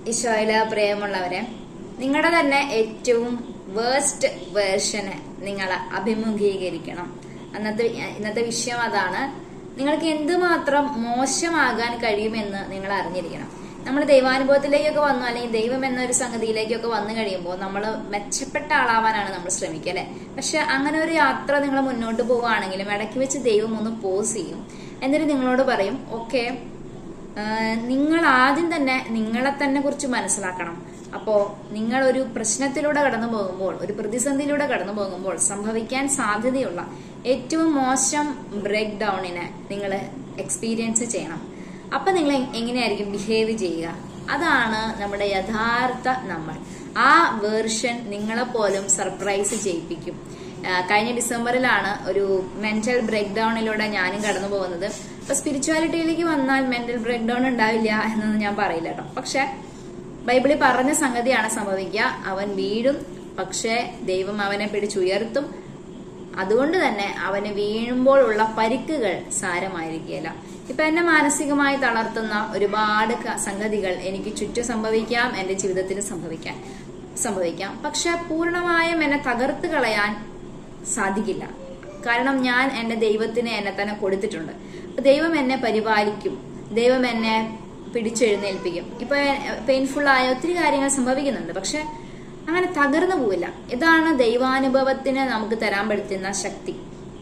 ഈശോയില് പ്രിയമുള്ളവരെ, നിങ്ങളുടെ തന്നെ ഏറ്റവും വേഴ്സ്റ്റ് വേർഷന് നിങ്ങൾ അഭിമുഖീകരിക്കണം. ഇന്നത്തെ വിഷയം അതാണ്. നിങ്ങൾക്ക് എന്തുമാത്രം മോശമാകാൻ കഴിയുമെന്ന് നിങ്ങൾ അറിഞ്ഞിരിക്കണം. നമ്മൾ ദൈവാനുഭവത്തിലേക്കൊക്കെ വന്നു, അല്ലെങ്കിൽ ദൈവം എന്നൊരു സംഗതിയിലേക്കൊക്കെ വന്നു കഴിയുമ്പോൾ നമ്മൾ മെച്ചപ്പെട്ട ആളാവാനാണ് നമ്മൾ ശ്രമിക്കുക, അല്ലെ? പക്ഷെ അങ്ങനെ ഒരു യാത്ര നിങ്ങൾ മുന്നോട്ട് പോവുകയാണെങ്കിലും ഇടയ്ക്ക് വെച്ച് ദൈവം ഒന്ന് പോസ് ചെയ്യും. എന്നിട്ട് നിങ്ങളോട് പറയും, ഓക്കെ, നിങ്ങൾ ആദ്യം തന്നെ നിങ്ങളെ തന്നെ കുറിച്ച് മനസ്സിലാക്കണം. അപ്പോ നിങ്ങൾ ഒരു പ്രശ്നത്തിലൂടെ കടന്നു പോകുമ്പോൾ, ഒരു പ്രതിസന്ധിയിലൂടെ കടന്നു പോകുമ്പോൾ സംഭവിക്കാൻ സാധ്യതയുള്ള ഏറ്റവും മോശം ബ്രേക്ക് ഡൗണിനെ നിങ്ങൾ എക്സ്പീരിയൻസ് ചെയ്യണം. അപ്പൊ നിങ്ങൾ എങ്ങനെയായിരിക്കും ബിഹേവ് ചെയ്യുക? അതാണ് നമ്മുടെ യഥാർത്ഥ നമ്മൾ. ആ വേർഷൻ നിങ്ങളെ പോലും സർപ്രൈസ് ചെയ്യിപ്പിക്കും. കഴിഞ്ഞ ഡിസംബറിലാണ് ഒരു മെന്റൽ ബ്രേക്ക് ഡൗണിലൂടെ ഞാനും കടന്നു പോകുന്നത്. അപ്പൊ സ്പിരിച്വാലിറ്റിയിലേക്ക് വന്നാൽ മെന്റൽ ബ്രേക്ക് ഡൗൺ ഉണ്ടാവില്ല എന്നൊന്നും ഞാൻ പറയില്ല കേട്ടോ. പക്ഷെ ബൈബിളിൽ പറഞ്ഞ സംഗതിയാണ് സംഭവിക്കുക. അവൻ വീഴും, പക്ഷെ ദൈവം അവനെ പിടിച്ചുയർത്തും. അതുകൊണ്ട് തന്നെ അവന് വീഴുമ്പോഴുള്ള പരിക്കുകൾ സാരമായിരിക്കുകയില്ല. ഇപ്പൊ എന്നെ മാനസികമായി തളർത്തുന്ന ഒരുപാട് സംഗതികൾ എനിക്ക് ചുറ്റും സംഭവിക്കാം, എന്റെ ജീവിതത്തിൽ സംഭവിക്കാം. പക്ഷെ പൂർണ്ണമായും എന്നെ തകർത്ത് കളയാൻ സാധിക്കില്ല. കാരണം ഞാൻ എന്റെ ദൈവത്തിന് എന്നെ തന്നെ കൊടുത്തിട്ടുണ്ട്. അപ്പൊ ദൈവം എന്നെ പരിപാലിക്കും, ദൈവം എന്നെ പിടിച്ചെഴുന്നേൽപ്പിക്കും. ഇപ്പൊ പെയിൻഫുൾ ആയ ഒത്തിരി കാര്യങ്ങൾ സംഭവിക്കുന്നുണ്ട്, പക്ഷെ അങ്ങനെ തകർന്നു പോവില്ല. ഇതാണ് ദൈവാനുഭവത്തിന് നമുക്ക് തരാൻ പറ്റുന്ന ശക്തി.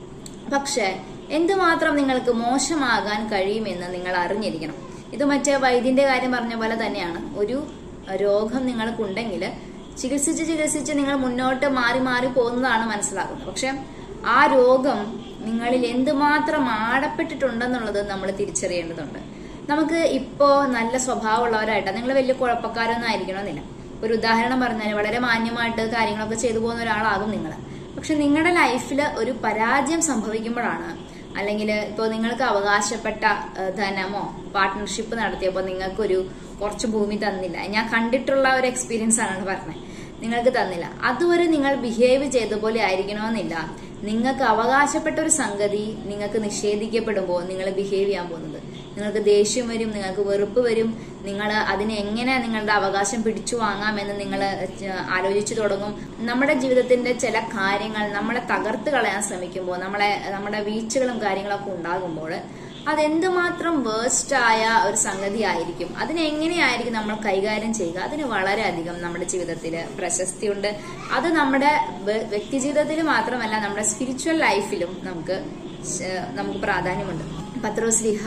പക്ഷെ എന്തുമാത്രം നിങ്ങൾക്ക് മോശമാകാൻ കഴിയുമെന്ന് നിങ്ങൾ അറിഞ്ഞിരിക്കണം. ഇത് മറ്റേ വൈദ്യന്റെ കാര്യം പറഞ്ഞ പോലെ തന്നെയാണ്. ഒരു രോഗം നിങ്ങൾക്കുണ്ടെങ്കിൽ ചികിത്സിച്ച് നിങ്ങൾ മുന്നോട്ട് മാറി പോകുന്നതാണ് മനസ്സിലാക്കുന്നത്. പക്ഷെ ആ രോഗം നിങ്ങളിൽ എന്തുമാത്രം ആഴപ്പെട്ടിട്ടുണ്ടെന്നുള്ളത് നമ്മൾ തിരിച്ചറിയേണ്ടതുണ്ട്. നമുക്ക് ഇപ്പോ നല്ല സ്വഭാവമുള്ളവരായിട്ടാണ്, നിങ്ങൾ വലിയ കുഴപ്പക്കാരൊന്നും ആയിരിക്കണമെന്നില്ല. ഒരു ഉദാഹരണം പറഞ്ഞാൽ വളരെ മാന്യമായിട്ട് കാര്യങ്ങളൊക്കെ ചെയ്തു പോകുന്ന ഒരാളാകും നിങ്ങൾ. പക്ഷെ നിങ്ങളുടെ ലൈഫിൽ ഒരു പരാജയം സംഭവിക്കുമ്പോഴാണ്, അല്ലെങ്കിൽ ഇപ്പോൾ നിങ്ങൾക്ക് അവകാശപ്പെട്ട ധനമോ പാർട്ട്ണർഷിപ്പ് നടത്തിയപ്പോൾ നിങ്ങൾക്കൊരു കുറച്ച് ഭൂമി തന്നില്ല. ഞാൻ കണ്ടിട്ടുള്ള ഒരു എക്സ്പീരിയൻസ് ആണ് പറഞ്ഞത്. നിങ്ങൾക്ക് തന്നില്ല. അതുവരെ നിങ്ങൾ ബിഹേവ് ചെയ്ത പോലെ ആയിരിക്കണമെന്നില്ല. നിങ്ങൾക്ക് അവകാശപ്പെട്ട ഒരു സംഗതി നിങ്ങൾക്ക് നിഷേധിക്കപ്പെടുമ്പോൾ നിങ്ങൾ ബിഹേവ് ചെയ്യാൻ പോകുന്നത്. നിങ്ങൾക്ക് ദേഷ്യം വരും, നിങ്ങൾക്ക് വെറുപ്പ് വരും. നിങ്ങൾ അതിനെ എങ്ങനെ നിങ്ങളുടെ അവകാശം പിടിച്ചു വാങ്ങാമെന്ന് നിങ്ങൾ ആലോചിച്ചു തുടങ്ങും. നമ്മുടെ ജീവിതത്തിന്റെ ചില കാര്യങ്ങൾ നമ്മളെ തകർത്ത് കളയാൻ ശ്രമിക്കുമ്പോൾ, നമ്മുടെ വീഴ്ചകളും കാര്യങ്ങളൊക്കെ ഉണ്ടാകുമ്പോൾ അതെന്തുമാത്രം വേഴ്സ്റ്റ് ആയ ഒരു സംഗതി ആയിരിക്കും. അതിനെങ്ങനെയായിരിക്കും നമ്മൾ കൈകാര്യം ചെയ്യുക? അതിന് വളരെയധികം നമ്മുടെ ജീവിതത്തിൽ പ്രശസ്തിയുണ്ട്. അത് നമ്മുടെ വ്യക്തി ജീവിതത്തിൽ മാത്രമല്ല, നമ്മുടെ സ്പിരിച്വൽ ലൈഫിലും നമുക്ക് പ്രാധാന്യമുണ്ട്. പത്രോസ്ലീഹ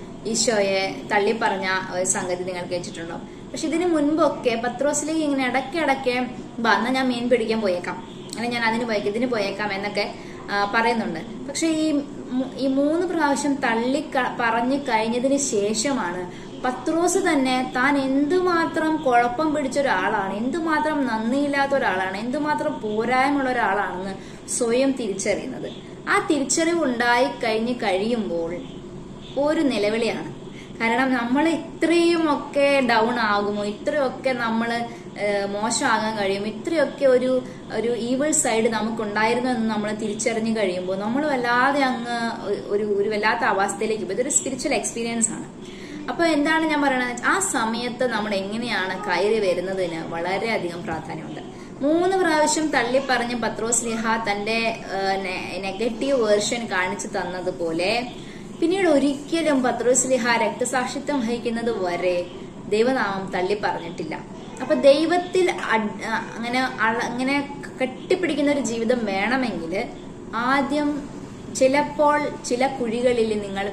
ഈശോയെ തള്ളിപ്പറഞ്ഞ ഒരു സംഗതി നിങ്ങൾ കേട്ടിട്ടുണ്ടോ? പക്ഷെ ഇതിനു മുൻപൊക്കെ പത്രോസ്ലീഹ ഇങ്ങനെ ഇടയ്ക്കിടയ്ക്ക് എന്നാ ഞാൻ മീൻ പിടിക്കാൻ പോയേക്കാം, അല്ലെങ്കിൽ ഞാൻ ഇതിന് പോയേക്കാം എന്നൊക്കെ പറയുന്നുണ്ട്. പക്ഷെ ഈ 3 പ്രാവശ്യം പറഞ്ഞു കഴിഞ്ഞതിന് ശേഷമാണ് പത്രോസ് തന്നെ താൻ എന്തുമാത്രം കുഴപ്പം പിടിച്ച ഒരാളാണ്, എന്തുമാത്രം നന്ദിയില്ലാത്ത ഒരാളാണ്, എന്തുമാത്രം പോരായ്മയുള്ള ഒരാളാണെന്ന് സ്വയം തിരിച്ചറിയുന്നത്. ആ തിരിച്ചറിവ് ഉണ്ടായി കഴിയുമ്പോൾ ഒരു നിലവിളിയാണ്. കാരണം നമ്മൾ ഇത്രയും ഒക്കെ ഡൗൺ ആകുമോ, ഇത്രയൊക്കെ നമ്മൾ മോശമാകാൻ കഴിയുമോ, ഇത്രയൊക്കെ ഒരു ഈവിൾ സൈഡ് നമുക്കുണ്ടായിരുന്നു എന്ന് നമ്മൾ തിരിച്ചറിഞ്ഞു കഴിയുമ്പോൾ നമ്മൾ വല്ലാതെ അങ്ങ് ഒരു വല്ലാത്ത അവസ്ഥയിലേക്ക് പോകും. ഇതൊരു സ്പിരിച്വൽ എക്സ്പീരിയൻസ് ആണ്. അപ്പൊ എന്താണ് ഞാൻ പറയണത്? ആ സമയത്ത് നമ്മൾ എങ്ങനെയാണ് കയറി വരുന്നതിന് വളരെയധികം പ്രാധാന്യമുണ്ട്. 3 പ്രാവശ്യം തള്ളിപ്പറഞ്ഞ് പത്രോസ്ലീഹ തന്റെ നെഗറ്റീവ് വേർഷൻ കാണിച്ചു തന്നതുപോലെ പിന്നീട് ഒരിക്കലും പത്രോസ്ലീഹ രക്തസാക്ഷിത്വം വഹിക്കുന്നത് വരെ ദൈവനാമം തള്ളിപ്പറഞ്ഞിട്ടില്ല. അപ്പൊ ദൈവത്തിൽ അങ്ങനെ കെട്ടിപ്പിടിക്കുന്ന ഒരു ജീവിതം വേണമെങ്കിൽ ആദ്യം ചിലപ്പോൾ ചില കുഴികളിൽ നിങ്ങൾ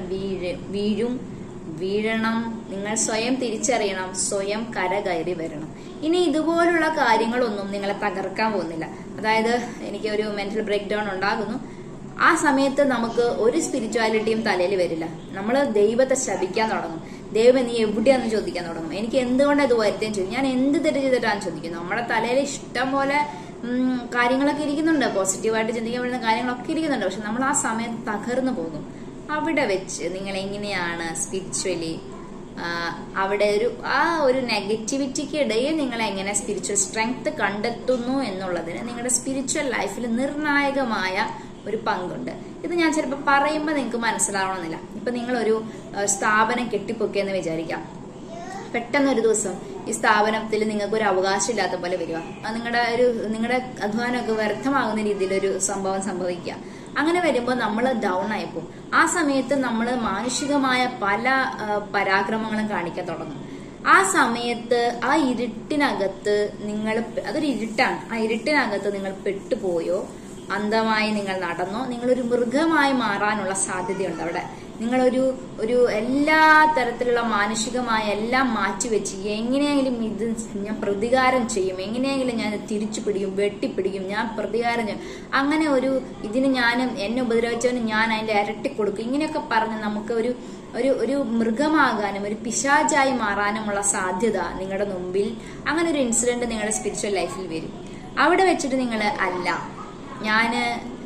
വീഴണം. നിങ്ങൾ സ്വയം തിരിച്ചറിയണം, സ്വയം കരകയറി വരണം. ഇനി ഇതുപോലുള്ള കാര്യങ്ങളൊന്നും നിങ്ങളെ തകർക്കാൻ പോകുന്നില്ല. അതായത് എനിക്ക് ഒരു മെന്റൽ ബ്രേക്ക് ഡൗൺ ഉണ്ടാകുന്നു, ആ സമയത്ത് നമുക്ക് ഒരു സ്പിരിച്വാലിറ്റിയും തലയിൽ വരില്ല. നമ്മൾ ദൈവത്തെ ശപിക്കാൻ തുടങ്ങും. ദൈവം നീ എവിടെയാന്ന് ചോദിക്കാൻ തുടങ്ങും. എനിക്ക് എന്തുകൊണ്ടാണ് ഇത് വരുത്തേം ചോദിക്കും, ഞാൻ എന്ത് തെറ്റ് ചെയ്തിട്ടാണ് ചോദിക്കുന്നത്. നമ്മുടെ തലയിൽ ഇഷ്ടം പോലെ കാര്യങ്ങളൊക്കെ ഇരിക്കുന്നുണ്ട്, പോസിറ്റീവായിട്ട് ചിന്തിക്കാൻ പറ്റുന്ന കാര്യങ്ങളൊക്കെ ഇരിക്കുന്നുണ്ട്. പക്ഷെ നമ്മൾ ആ സമയത്ത് തകർന്നു പോകും. അവിടെ വെച്ച് നിങ്ങൾ എങ്ങനെയാണ് സ്പിരിച്വലി അവിടെ ഒരു നെഗറ്റിവിറ്റിക്ക് ഇടയിൽ നിങ്ങൾ എങ്ങനെ സ്പിരിച്വൽ സ്ട്രെങ്ത് കണ്ടെത്തുന്നു എന്നുള്ളതിന് നിങ്ങളുടെ സ്പിരിച്വൽ ലൈഫിൽ നിർണായകമായ ഒരു പങ്കുണ്ട്. ഇത് ഞാൻ ചിലപ്പോൾ പറയുമ്പോൾ നിങ്ങൾക്ക് മനസ്സിലാവണമെന്നില്ല. ഇപ്പൊ നിങ്ങളൊരു സ്ഥാപനം കെട്ടിപ്പൊക്കിയെന്ന് വിചാരിക്കാം. പെട്ടെന്നൊരു ദിവസം ഈ സ്ഥാപനത്തിൽ നിങ്ങൾക്ക് ഒരു അവകാശം ഇല്ലാത്ത പോലെ വരിക, നിങ്ങളുടെ അധ്വാനമൊക്കെ വ്യർത്ഥമാകുന്ന രീതിയിലൊരു സംഭവം സംഭവിക്കുക. അങ്ങനെ വരുമ്പോൾ നമ്മൾ ഡൗൺ ആയിപ്പോവും. ആ സമയത്ത് നമ്മൾ മാനുഷികമായ പല പരാക്രമങ്ങളും കാണിക്കാൻ തുടങ്ങും. ആ സമയത്ത് ആ ഇരുട്ടിനകത്ത് അതൊരു ഇരുട്ടാണ്, ആ ഇരുട്ടിനകത്ത് നിങ്ങൾ പെട്ടുപോയോ, അന്ധമായി നിങ്ങൾ നടന്നോ, നിങ്ങളൊരു മൃഗമായി മാറാനുള്ള സാധ്യതയുണ്ട് അവിടെ. നിങ്ങളൊരു എല്ലാ തരത്തിലുള്ള മാനുഷികമായ എല്ലാം മാറ്റിവെച്ച് എങ്ങനെയെങ്കിലും ഇത് ഞാൻ പ്രതികാരം ചെയ്യും, എങ്ങനെയെങ്കിലും ഞാൻ തിരിച്ചു പിടിക്കും, വെട്ടിപ്പിടിക്കും, ഞാൻ പ്രതികാരം ചെയ്യും, അങ്ങനെ ഇതിന് എന്നെ ഉപദ്രവിച്ചവന് ഞാൻ അതിന്റെ ഇരട്ടി കൊടുക്കും, ഇങ്ങനെയൊക്കെ പറഞ്ഞ് നമുക്ക് ഒരു മൃഗമാകാനും ഒരു പിശാചായി മാറാനുമുള്ള സാധ്യത നിങ്ങളുടെ മുമ്പിൽ അങ്ങനെ ഒരു ഇൻസിഡന്റ് നിങ്ങളുടെ സ്പിരിച്വൽ ലൈഫിൽ വരും. അവിടെ വെച്ചിട്ട് നിങ്ങൾ ഞാന്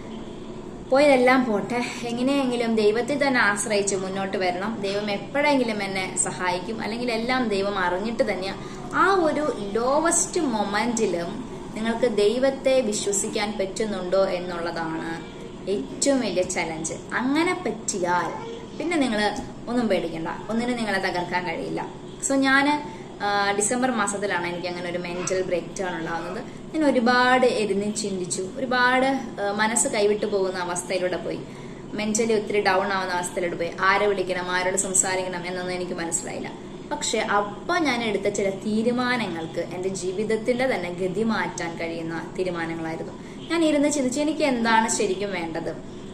പോയതെല്ലാം പോട്ടെ, എങ്ങനെയെങ്കിലും ദൈവത്തെ തന്നെ ആശ്രയിച്ച് മുന്നോട്ട് വരണം, ദൈവം എപ്പോഴെങ്കിലും എന്നെ സഹായിക്കും, അല്ലെങ്കിൽ എല്ലാം ദൈവം അറിഞ്ഞിട്ട് തന്നെ ആ ഒരു ലോവസ്റ്റ് മൊമെന്റിലും നിങ്ങൾക്ക് ദൈവത്തെ വിശ്വസിക്കാൻ പറ്റുന്നുണ്ടോ എന്നുള്ളതാണ് ഏറ്റവും വലിയ ചലഞ്ച്. അങ്ങനെ പറ്റിയാൽ പിന്നെ നിങ്ങൾ ഒന്നും പേടിക്കണ്ട, ഒന്നിനും നിങ്ങളെ തകർക്കാൻ കഴിയില്ല. സോ ഡിസംബർ മാസത്തിലാണ് എനിക്ക് അങ്ങനെ ഒരു മെന്റൽ ബ്രേക്ക് ഡൗൺ ഉണ്ടാകുന്നത്. ഞാൻ ഒരുപാട് ഇരുന്ന് ചിന്തിച്ചു, ഒരുപാട് മനസ്സ് കൈവിട്ടു പോകുന്ന അവസ്ഥയിലൂടെ പോയി, മെന്റലി ഒത്തിരി ഡൗൺ ആവുന്ന അവസ്ഥയിലൂടെ പോയി. ആരെ വിളിക്കണം, ആരോട് സംസാരിക്കണം എന്നൊന്നും എനിക്ക് മനസ്സിലായില്ല. പക്ഷെ അപ്പൊ ഞാൻ എടുത്ത ചില തീരുമാനങ്ങൾക്ക് എന്റെ ജീവിതത്തിന്റെ തന്നെ ഗതി മാറ്റാൻ കഴിയുന്ന തീരുമാനങ്ങളായിരുന്നു. ഞാൻ ഇരുന്ന് ചിന്തിച്ചു എനിക്ക് എന്താണ് ശരിക്കും വേണ്ടത്,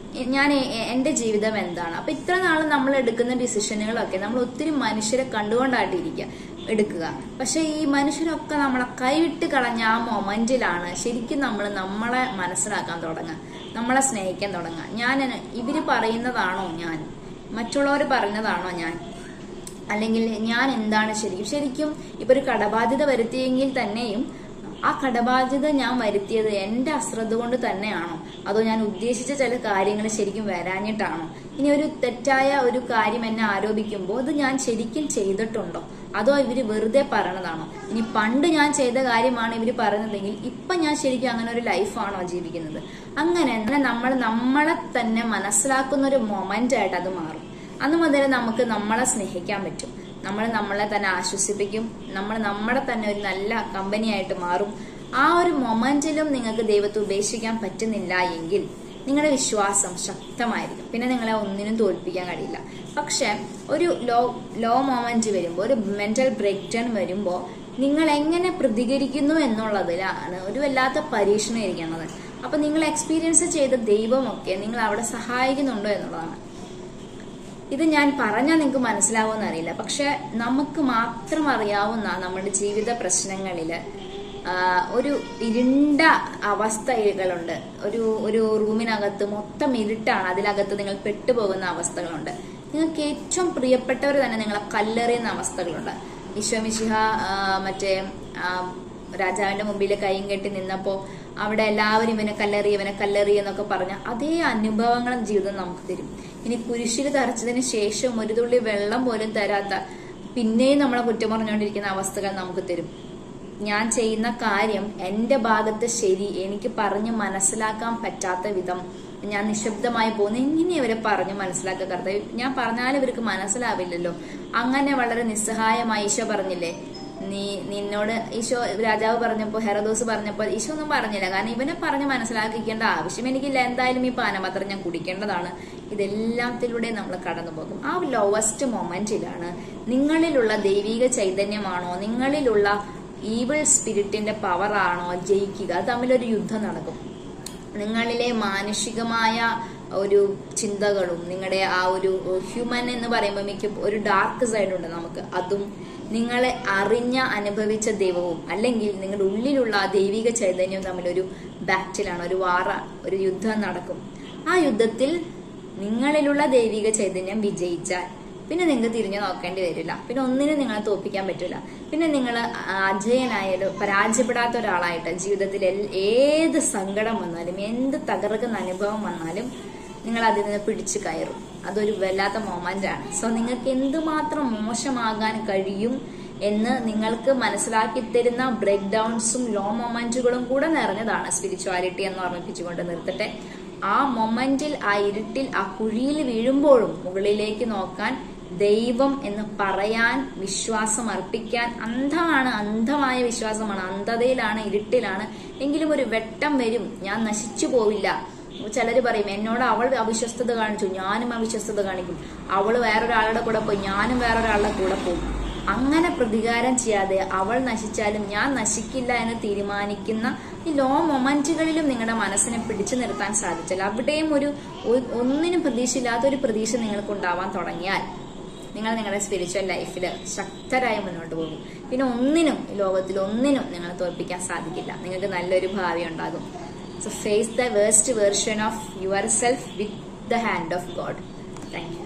എന്റെ ജീവിതം എന്താണ്. അപ്പൊ ഇത്ര നാൾ നമ്മൾ എടുക്കുന്ന ഡിസിഷനുകളൊക്കെ നമ്മൾ ഒത്തിരി മനുഷ്യരെ കണ്ടുകൊണ്ടായിട്ടിരിക്കുക എടുക്കുക. പക്ഷെ ഈ മനുഷ്യരൊക്കെ നമ്മളെ കൈവിട്ട് കളഞ്ഞ ആ മൊമെന്റിലാണ് ശരിക്കും നമ്മളെ മനസ്സിലാക്കാൻ തുടങ്ങുക, നമ്മളെ സ്നേഹിക്കാൻ തുടങ്ങുക. ഇവര് പറയുന്നതാണോ ഞാൻ, മറ്റുള്ളവർ പറയുന്നതാണോ ഞാൻ, അല്ലെങ്കിൽ ഞാൻ എന്താണ് ശരിക്കും ഇപ്പൊ ഒരു കടബാധ്യത വരുത്തിയെങ്കിൽ തന്നെയും ആ കടബാധ്യത ഞാൻ വരുത്തിയത് എന്റെ അശ്രദ്ധ കൊണ്ട് തന്നെയാണോ, അതോ ഞാൻ ഉദ്ദേശിച്ച ചില കാര്യങ്ങൾ ശരിക്കും വരാഞ്ഞിട്ടാണോ, ഇനി ഒരു തെറ്റായ ഒരു കാര്യം എന്നെ ആരോപിക്കുമ്പോൾ അത് ഞാൻ ശരിക്കും ചെയ്തിട്ടുണ്ടോ, അതോ ഇവര് വെറുതെ പറയണതാണോ, ഇനി പണ്ട് ഞാൻ ചെയ്ത കാര്യമാണ് ഇവര് പറയുന്നതെങ്കിൽ ഇപ്പൊ ഞാൻ ശരിക്കും അങ്ങനെ ഒരു ലൈഫാണോ ജീവിക്കുന്നത്. അങ്ങനെ നമ്മളെ തന്നെ മനസ്സിലാക്കുന്ന ഒരു മൊമെന്റ് ആയിട്ട് അത് മാറും. അന്ന് മുതൽ നമുക്ക് നമ്മളെ സ്നേഹിക്കാൻ പറ്റും, നമ്മളെ തന്നെ ആശ്വസിപ്പിക്കും, നമ്മുടെ തന്നെ ഒരു നല്ല കമ്പനിയായിട്ട് മാറും. ആ ഒരു മൊമെന്റിലും നിങ്ങൾക്ക് ദൈവത്തെ ഉപേക്ഷിക്കാൻ പറ്റുന്നില്ല എങ്കിൽ നിങ്ങളുടെ വിശ്വാസം ശക്തമായിരിക്കും, പിന്നെ നിങ്ങളെ ഒന്നിനും തോൽപ്പിക്കാൻ കഴിയില്ല. പക്ഷെ ഒരു ലോ മൊമെന്റ് വരുമ്പോൾ, ഒരു മെന്റൽ ബ്രേക്ക് ഡൗൺ വരുമ്പോൾ നിങ്ങൾ എങ്ങനെ പ്രതികരിക്കുന്നു എന്നുള്ളതിലാണ് ഒരു വല്ലാത്ത പരീക്ഷണം ഇരിക്കുന്നത്. അപ്പൊ നിങ്ങൾ എക്സ്പീരിയൻസ് ചെയ്ത ദൈവമൊക്കെ നിങ്ങൾ അവിടെ സഹായിക്കുന്നുണ്ടോ എന്നുള്ളതാണ്. ഇത് ഞാൻ പറഞ്ഞാൽ നിങ്ങൾക്ക് മനസ്സിലാവുമെന്ന് അറിയില്ല, പക്ഷെ നമുക്ക് മാത്രം അറിയാവുന്ന നമ്മുടെ ജീവിത പ്രശ്നങ്ങളില് ഒരു ഇരുണ്ട അവസ്ഥകളുണ്ട്. ഒരു റൂമിനകത്ത് മൊത്തം ഇരുട്ടാണ്, അതിനകത്ത് നിങ്ങൾ പെട്ടുപോകുന്ന അവസ്ഥകളുണ്ട്. നിങ്ങൾക്ക് ഏറ്റവും പ്രിയപ്പെട്ടവർ തന്നെ നിങ്ങളെ കല്ലെറിയുന്ന അവസ്ഥകളുണ്ട്. ഈശോ മിശിഹ രാജാവിന്റെ മുമ്പിൽ കൈയും കെട്ടി നിന്നപ്പോ അവിടെ എല്ലാവരും ഇവനെ കല്ലെറി എന്നൊക്കെ പറഞ്ഞ അതേ അനുഭവങ്ങളും ജീവിതം നമുക്ക് തരും. ഇനി കുരിശിൽ തറച്ചതിന് ശേഷം ഒരു തുള്ളി വെള്ളം പോലും തരാത്ത, പിന്നെയും നമ്മളെ കുറ്റം പറഞ്ഞുകൊണ്ടിരിക്കുന്ന അവസ്ഥകൾ നമുക്ക് തരും. ഞാൻ ചെയ്യുന്ന കാര്യം എന്റെ ഭാഗത്ത് ശരി, എനിക്ക് പറഞ്ഞ് മനസ്സിലാക്കാൻ പറ്റാത്ത വിധം ഞാൻ നിശബ്ദമായി പോകുന്നു. എങ്ങനെ ഇവരെ പറഞ്ഞു മനസ്സിലാക്കുക കർത്താവേ, ഞാൻ പറഞ്ഞാലും ഇവർക്ക് മനസ്സിലാവില്ലല്ലോ. അങ്ങനെ വളരെ നിസ്സഹായമായി ഈശോ പറഞ്ഞില്ലേ, നിന്നോട് ഈശോ രാജാവ് പറഞ്ഞപ്പോ, ഹെറോദോസ് പറഞ്ഞപ്പോ ഈശോ ഒന്നും പറഞ്ഞില്ല, കാരണം ഇവനെ പറഞ്ഞ് മനസ്സിലാക്കിക്കേണ്ട ആവശ്യം എനിക്കില്ല, എന്തായാലും ഈ പാനപാത്രം ഞാൻ കുടിക്കേണ്ടതാണ്. ഇതെല്ലാത്തിലൂടെ നമ്മൾ കടന്നു പോകും. ആ ലോവസ്റ്റ് മൊമെന്റിലാണ് നിങ്ങളിലുള്ള ദൈവിക ചൈതന്യമാണോ, നിങ്ങളിലുള്ള ഈവിൾ സ്പിരിറ്റിന്റെ പവറാണോ ജയിക്കുക. അത് തമ്മിലൊരു യുദ്ധം നടക്കും. നിങ്ങളിലെ മാനുഷികമായ ഒരു ചിന്തകളും നിങ്ങളുടെ ആ ഒരു ഹ്യൂമൻ എന്ന് പറയുമ്പോൾ ഒരു ഡാർക്ക് സൈഡ് ഉണ്ട് നമുക്ക്, അതും നിങ്ങളെ അനുഭവിച്ച ദൈവവും അല്ലെങ്കിൽ നിങ്ങളുടെ ഉള്ളിലുള്ള ആ ദൈവിക ചൈതന്യവും തമ്മിലൊരു ബാറ്റിലാണ്, ഒരു യുദ്ധം നടക്കും. ആ യുദ്ധത്തിൽ നിങ്ങളിലുള്ള ദൈവിക ചൈതന്യം വിജയിച്ചാൽ പിന്നെ നിങ്ങൾക്ക് തിരിഞ്ഞു നോക്കേണ്ടി വരില്ല, പിന്നെ ഒന്നിനും നിങ്ങളെ തോൽപ്പിക്കാൻ പറ്റില്ല. പിന്നെ നിങ്ങൾ അജയനായാലും പരാജയപ്പെടാത്ത ഒരാളായിട്ട് ജീവിതത്തിൽ ഏത് സങ്കടം വന്നാലും എന്ത് തകർക്കുന്ന അനുഭവം വന്നാലും നിങ്ങൾ അതിൽ നിന്ന് പിടിച്ചു കയറും. അതൊരു വല്ലാത്ത മൊമെന്റ് ആണ്. സോ നിങ്ങൾക്ക് എന്തുമാത്രം മോശമാകാൻ കഴിയും എന്ന് നിങ്ങൾക്ക് മനസ്സിലാക്കി തരുന്ന ബ്രേക്ക് ഡൗൺസും ലോ മൊമെന്റുകളും കൂടെ നിറഞ്ഞതാണ് സ്പിരിച്വാലിറ്റി എന്ന് ഓർമ്മിപ്പിച്ചുകൊണ്ട് നിർത്തട്ടെ. ആ മൊമെന്റിൽ, ആ ഇരുട്ടിൽ, ആ കുഴിയിൽ വീഴുമ്പോഴും മുകളിലേക്ക് നോക്കാൻ ദൈവം എന്ന് പറയാൻ, വിശ്വാസം അർപ്പിക്കാൻ അന്ധമായ വിശ്വാസമാണ്, അന്ധതയിലാണ്, ഇരുട്ടിലാണ്. എങ്കിലും ഒരു വെട്ടം വരും, ഞാൻ നശിച്ചു പോവില്ല. ചിലര് പറയും എന്നോട് അവൾ അവിശ്വസ്തത കാണിച്ചു, ഞാനും അവിശ്വസ്തത കാണിക്കും. അവള് വേറൊരാളുടെ കൂടെ പോയി, ഞാനും വേറൊരാളുടെ കൂടെ പോകും. അങ്ങനെ പ്രതികാരം ചെയ്യാതെ അവൾ നശിച്ചാലും ഞാൻ നശിക്കില്ല എന്ന് തീരുമാനിക്കുന്ന ഈ ലോ മൊമെന്റുകളിലും നിങ്ങളുടെ മനസ്സിനെ പിടിച്ചു നിർത്താൻ സാധിച്ചാൽ, അവിടെയും ഒന്നിനും പ്രതീക്ഷയില്ലാത്തൊരു പ്രതീക്ഷ നിങ്ങൾക്ക് ഉണ്ടാവാൻ തുടങ്ങിയാൽ നിങ്ങൾ നിങ്ങളുടെ സ്പിരിച്വൽ ലൈഫിൽ ശക്തരായി മുന്നോട്ട് പോകും. പിന്നെ ഈ ലോകത്തിൽ ഒന്നിനും നിങ്ങളെ തോൽപ്പിക്കാൻ സാധിക്കില്ല. നിങ്ങൾക്ക് നല്ലൊരു ഭാവി ഉണ്ടാകും. So face the worst version of yourself with the hand of God. Thank you.